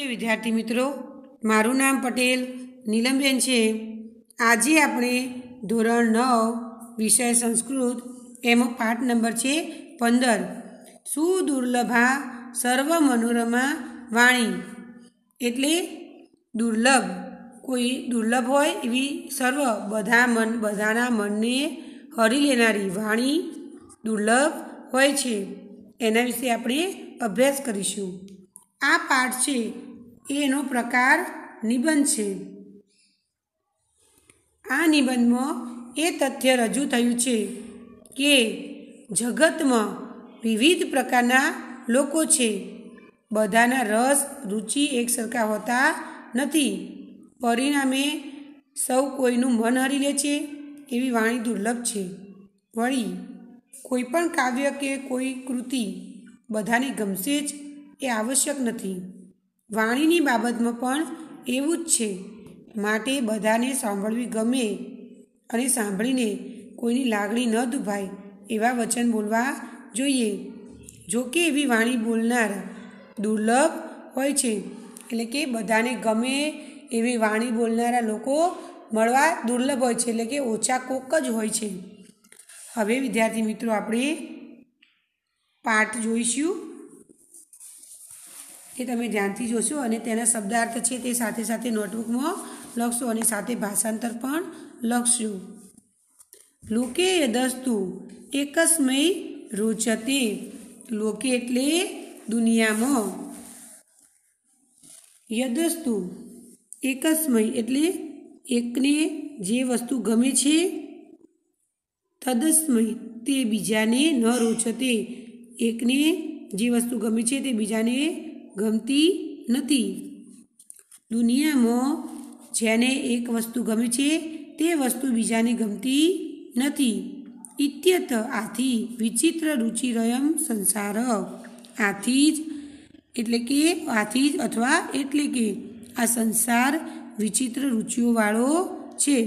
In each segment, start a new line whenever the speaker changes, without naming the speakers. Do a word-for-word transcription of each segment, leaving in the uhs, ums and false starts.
नमस्ते विद्यार्थी मित्रों, मारू नाम पटेल नीलमबेन छे। आज आपणे धोरण नौ विषय संस्कृत एमो पाठ नंबर छे पंदर सुदुर्लभा सर्व मनोरमा वाणी। एटले दुर्लभ कोई दुर्लभ होय एवी सर्व बधा मन बधाना मनने हरी लेनारी वाणी दुर्लभ होय छे। एना विषे आपणे अभ्यास करीशुं। आ पाठ छे एनो प्रकार निबंध छे। आ निबंध में ए तथ्य रजू थयुं छे के जगत में विविध प्रकारना लोको छे। बधाना रस रुचि एक सरखा होता नथी। परिणामे सौ कोईनुं मन हरी ले छे एवी वाणी दुर्लभ छे। वળી कोईपण काव्य के कोई कृति बधाने गमशे ज ए आवश्यक नथी। वाणीनी बाबतमां पण एवुं ज छे। माटे बधाने सांभळवी गमे अने सांभळीने कोईनी लागणी न दुभाय एवा वचन बोलवा जोईए। जो के एवी वाणी बोलनार दुर्लभ होय छे, एटले के बधाने गमे एवी वाणी बोलनारा लोको मळवा दुर्लभ होय छे, एटले के ओछा कोक ज होय छे। हवे विद्यार्थी मित्रों आपणे पाठ जोईशुं। ए तमे ध्यानथी जोशो अने तेना शब्दार्थ छे ते साथे साथे नोटबुक में लखशो अने साथे भाषांतर पण लखशो। लोके यदस्तु एकस्मै रोचते। लोके एटले दुनिया में, यदस्तु एकस्मै एटले एकने जे वस्तु गमे छे, तदस्मै ते बीजाने न रोचते। एकने जे वस्तु गमे छे ते बीजाने गमती नथी। दुनिया में जेने एक वस्तु गमे छे ते वस्तु बीजाने गमती नथी। इत्यत आथी विचित्र रुचिरयम संसार। आथीज एटले के आथीज अथवा एटले के आ संसार विचित्र रुचिओ वाळो छे।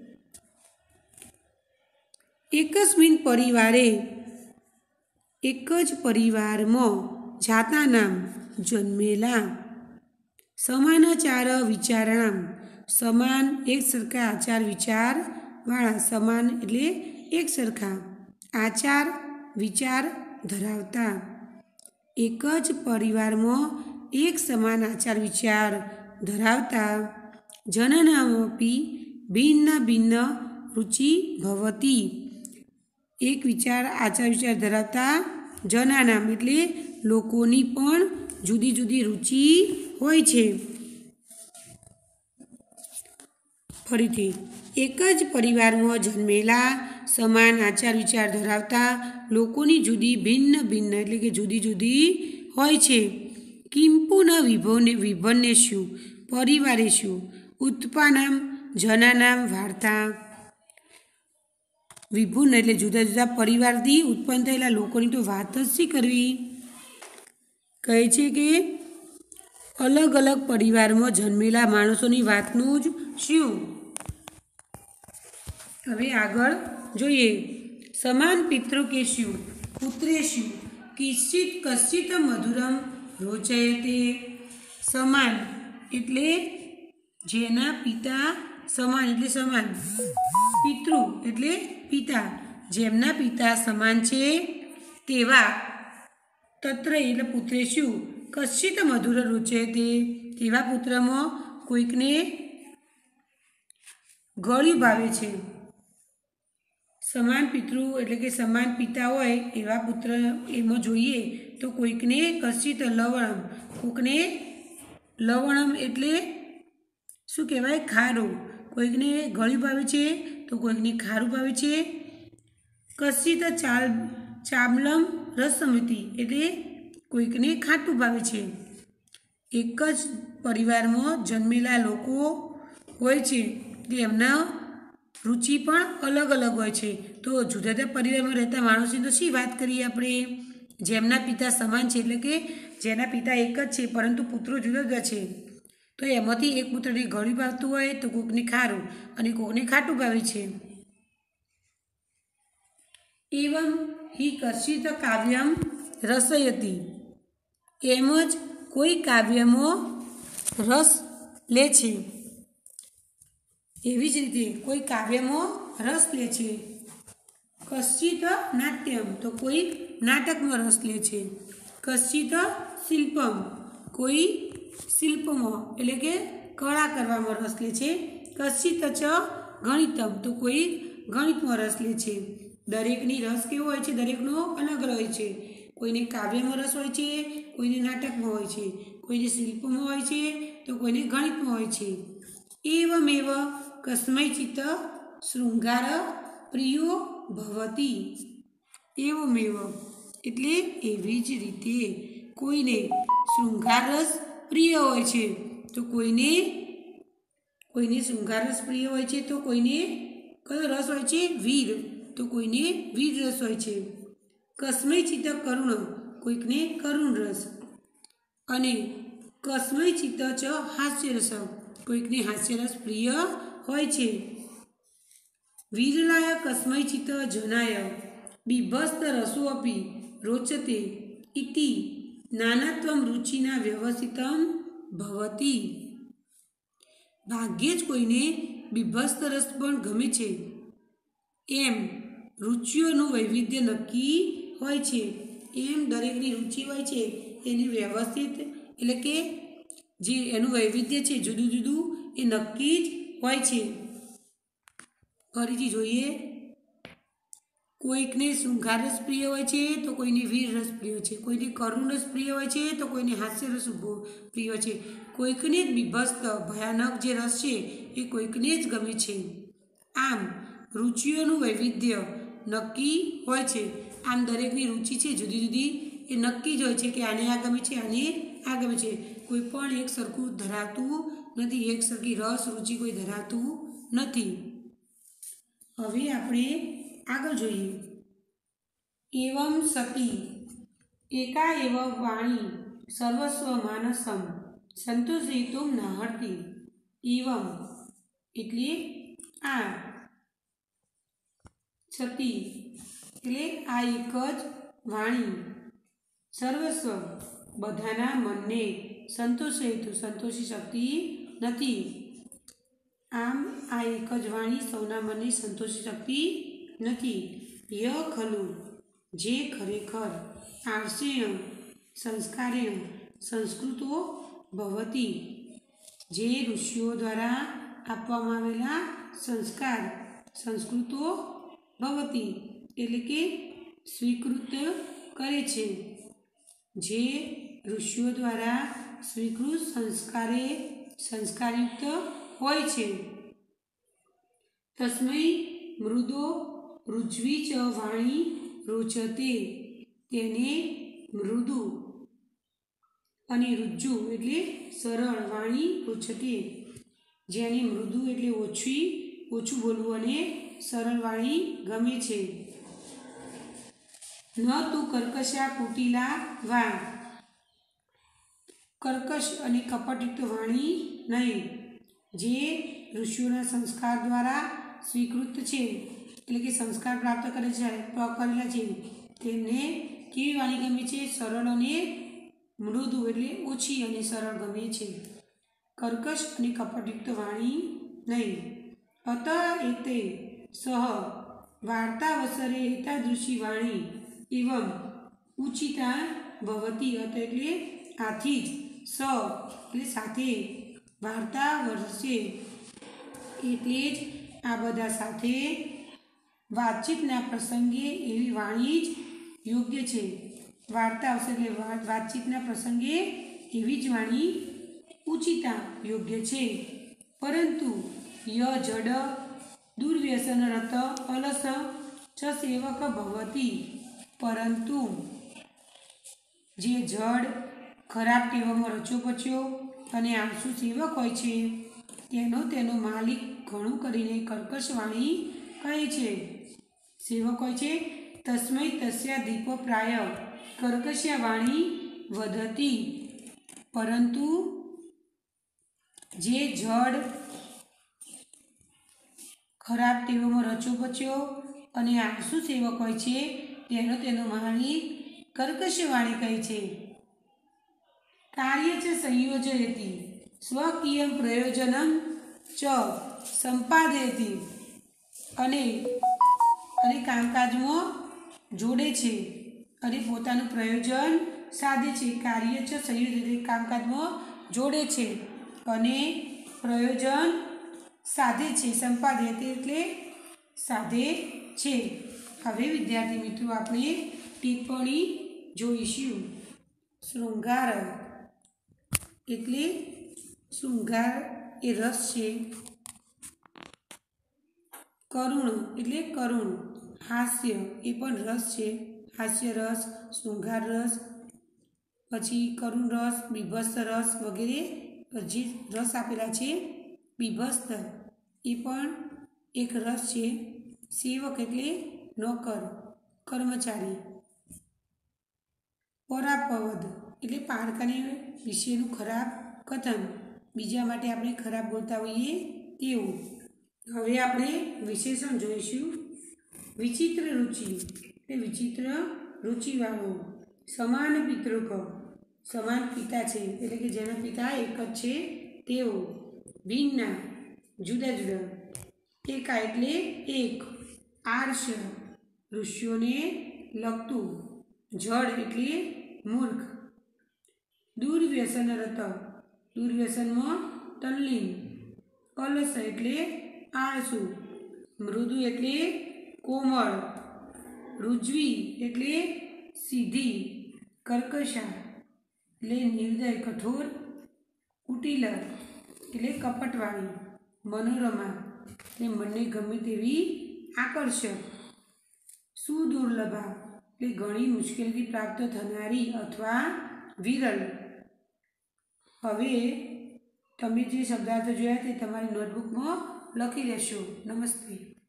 एकस्मिन् परिवारे एक ज परिवार में जाता नाम जन्मेला समानाचार विचारणाम। समान एक सरखा आचार विचार वाळा। समान एटले एक सरखा आचार विचार धरावता। एक ज परिवार में एक समान आचार विचार धरावता जनानामपि भिन्न भिन्न रुचि भवति। एक विचार आचार विचार धरावता जनानाम एटले लोकोनी पण जुदी जुदी रुचि होय छे। फरीथी एक ज परिवार में जन्मेला समान आचार विचार धरावता लोकोनी जुदी भिन्न भिन्न एटले के जुदी जुदी होय छे। किंपुन विभोने विभन्नेषु परिवारेषु उत्पानां जनानां वार्ता। विभिन्न एटले जुदा जुदा परिवारथी उत्पन्न थयेला लोकोनी तो वात ज शी करवी। कहे छे के अलग अलग परिवार में जन्मेला माणसोनी वातनुं ज शुं। हवे आगळ जोईए। समान पितृकेषु पुत्रेषु किंचित् कश्चित् मधुरम रोचयते। समान एटले जेना पिता समान एटले समान। पितृ एटले पिता जेमना पिता समान छे तेवा तत्र एटले पुत्रेषु कश्चित् मधुर रोचयते। तेवा पुत्रमां कोईकने गळ्युं भावे छे। समान पितृ एटले के समान पिता होय एवा पुत्र एमां जोईए तो कोईकने कश्चित् लवणम कोईकने लवणम एटले शुं कहेवाय खारू। कोईकने गळ्युं भावे छे तो कोईकने खारू भावे छे। कश्चित् चाल चामलम रसमिति एटले कोईकने खाटू भावे छे। एक ज परिवार में जन्मेला लोको होय छे तेमना रुचि पण अलग अलग होय छे। तो जुदा जुदा परिवार में रहता माणसोनी तो शी वात करीए आपणे। जेमना पिता समान छे एटले के जेना पिता एक ज छे परंतु पुत्रो जुदा जुदा छे तो एमांथी एक पुत्रने गळ्युं भावतुं होय तो कोईकने खारू अने कोईकने खाटू भावे छे। एवं हि कश्चित् काव्यम रसयति। एमज कोई काव्य में રસ લે છે, એવી જ રીતે કોઈ કાવ્યમાં રસ લે છે. કશ્ચિત નાટ્યમ તો કોઈ નાટકમાં રસ લે છે. કશ્ચિત શિલ્પમ કોઈ શિલ્પમાં એટલે કે કળા કરવામાં રસ લે છે. કશ્ચિત ચ ગણિતમ તો કોઈ ગણિતમાં રસ લે છે. દરેકની રસ કેવો હોય છે? દરેકનો અલગ હોય છે. કોઈને કાવ્યમાં રસ હોય છે, કોઈને નાટકમાં હોય છે, કોઈને શિલ્પમાં હોય છે, તો કોઈને ગણિતમાં હોય છે. એવમેવ કસ્મૈચિત શૃંગાર પ્રિયો ભવતી. એવમેવ એટલે એવી જ રીતે કોઈને શૃંગાર રસ પ્રિય હોય છે, તો કોઈને કોઈને શૃંગાર રસ પ્રિય હોય છે, તો કોઈને કયો રસ હોય છે? વીર, તો કોઈને વીર રસ હોય છે. કસ્મૈચિત કરુણ કોઈકને કરુણ રસ, અને કસ્મૈચિત ચ હાસ્યરસ કોઈકને હાસ્યરસ પ્રિય હોય છે. વીરલાય કસ્મૈચિત જનાય બિભસ્ત રસોઅપી રોચતે ઇતિ નાનાત્વમ રુચિના વ્યવસ્થિતમ ભવતી. ભાગ્યે જ કોઈને બિભસ્ત રસ પણ ગમે છે, એમ રુચિઓનું વૈવિધ્ય નક્કી હોય છે. એમ દરેકની રુચિ હોય છે એની વ્યવસ્થિત એટલે કે જે એનું વૈવિધ્ય છે જુદું જુદું એ નક્કી જ હોય છે. ફરીથી જોઈએ, કોઈકને શૃંગાર રસ પ્રિય હોય છે, તો કોઈને વીર રસ પ્રિય હોય છે. કોઈને કરુણ રસ પ્રિય હોય છે, તો કોઈને હાસ્ય રસ પ્રિય હોય છે. કોઈકને જ બીભત્સ ભયાનક જે રસ છે એ કોઈકને જ ગમે છે. આમ રુચિઓનું વૈવિધ્ય નક્કી હોય છે. આમ દરેકની રુચિ છે જુદી જુદી એ નક્કી જ હોય છે કે આને આ ગમે છે, આને આ ગમે છે. કોઈ પણ એક સરખું ધરાવતું નથી, એક સરખી રસ રુચિ કોઈ ધરાવતું નથી. હવે આપણે આગળ જોઈએ. એવમ સતી એકા એવ વાણી સર્વસ્વ માનસમ સંતોષિતુમ નાહર્તિ. એવમ એટલે આ, સતી એટલે આ એક જ વાણી સર્વસ્વ બધાના મનને સંતોષિતું સંતોષી શકતી નથી. આમ આ એક જ વાણી સૌના મનને સંતોષી શકતી નથી. ય ખલુ જે ખરેખર આર્ષેણ સંસ્કારેણ સંસ્કૃતો ભવતી જે ઋષિઓ દ્વારા આપવામાં આવેલા સંસ્કાર સંસ્કૃતો ભવતી એટલે કે સ્વીકૃત કરે છે. જે ઋષિઓ દ્વારા સ્વીકૃત સંસ્કારે સંસ્કારયુક્ત હોય છે. તસ્મૈ મૃદો રુજ્વી ચ વાણી રોચતે તેને મૃદુ અને રુજ્જુ એટલે સરળ વાણી રોચતે જેની મૃદુ એટલે ઓછી ઓછું બોલવું અને સરળ વાણી ગમે છે. ન તું કર્કશા કુટિલા વા કર્કશ અને કપટયુક્ત વાણી નહીં. જે ઋષિઓના સંસ્કાર દ્વારા સ્વીકૃત છે એટલે કે સંસ્કાર પ્રાપ્ત કરે છે કરેલા છે તેમને કેવી વાણી ગમે છે? સરળ અને મૃદુ એટલે ઓછી અને સરળ ગમે છે. કર્કશ અને કપટયુક્ત વાણી નહીં. અત એતે સહ વાર્તાવસરે એતાદૃશી વાણી એવમ ઉચિતા ભવતી. અત એટલે આથી જ, સ એટલે સાથે, વાર્તા વર્ષે એટલે જ આ બધા સાથે વાતચીતના પ્રસંગે એવી વાણી જ યોગ્ય છે. વાર્તા આવશે એટલે વાતચીતના પ્રસંગે એવી જ વાણી ઉચિતા યોગ્ય છે. પરંતુ ય જડ દુર્વ્યસન રત અલસ ચ સેવક ભવતી. પરંતુ જે જડ ખરાબ ટેવોમાં રચોપચ્યો અને આળસુ સેવક હોય છે તેનો તેનો માલિક ઘણું કરીને કર્કશ વાણી કહે છે. સેવક હોય છે તસ્મૈ તસ્યા દીપો પ્રાય કર્કશ્યા વાણી વધતી. પરંતુ જે જડ ખરાબ ટેવોમાં રચોપચ્યો અને આળસુ સેવક હોય છે તેનો તેનો માલિક કર્કશ વાણી કહે છે. કાર્ય છે સંયોજયતી સ્વકીયમ પ્રયોજનમ ચ સંપાદયતિ અને અને કામકાજમાં જોડે છે અને પોતાનું પ્રયોજન સાધે છે. કાર્ય ચ સંયુજ્યતે કામકાજમાં જોડે છે અને પ્રયોજન સાધે છે. સંપાદયતે એટલે સાધે છે. હવે વિદ્યાર્થી મિત્રો આપણે ટિપ્પણી જોઈશું. શૃંગાર એટલે શૃંગાર એ રસ છે. કરુણ એટલે કરુણ. હાસ્ય એ પણ રસ છે. હાસ્ય રસ, શૃંગાર રસ, પછી કરુણ રસ, બીભત્સ રસ વગેરે જે રસ આપેલા છે. બીભત્સ એ પણ એક રસ છે. સેવક એટલે નોકર, કર્મચારી. પરાપવદ એટલે પારકાને વિશેનું ખરાબ કથન, બીજા માટે આપણે ખરાબ બોલતા હોઈએ તેવું. હવે આપણે વિશેષણ જોઈશું. વિચિત્ર રુચિ એટલે વિચિત્ર રુચિવાળો. સમાન પિતૃક સમાન પિતા છે એટલે કે જેના પિતા એક જ છે તેઓ. ભિન્ના જુદા જુદા. એકા એટલે એક. આર્ષ ઋષિઓને લગતું. જડ એટલે મૂર્ખ. દુર્વ્યસનરત દુર્વ્યસનમાં તલ્લીન. અલસ એટલે આળસુ. મૃદુ એટલે કોમળ. રુજ્વી એટલે સીધી. કર્કશા એટલે નિર્દય કઠોર. કુટિલ એટલે કપટવાળી. મનોરમા એટલે મનને ગમે તેવી આકર્ષક. સુદુર્લભા એટલે ઘણી મુશ્કેલીથી પ્રાપ્ત થનારી અથવા વિરલ. હવે તમે જે શબ્દાર્થો જોયા તે તમારી નોટબુકમાં લખી લેશો. નમસ્તે.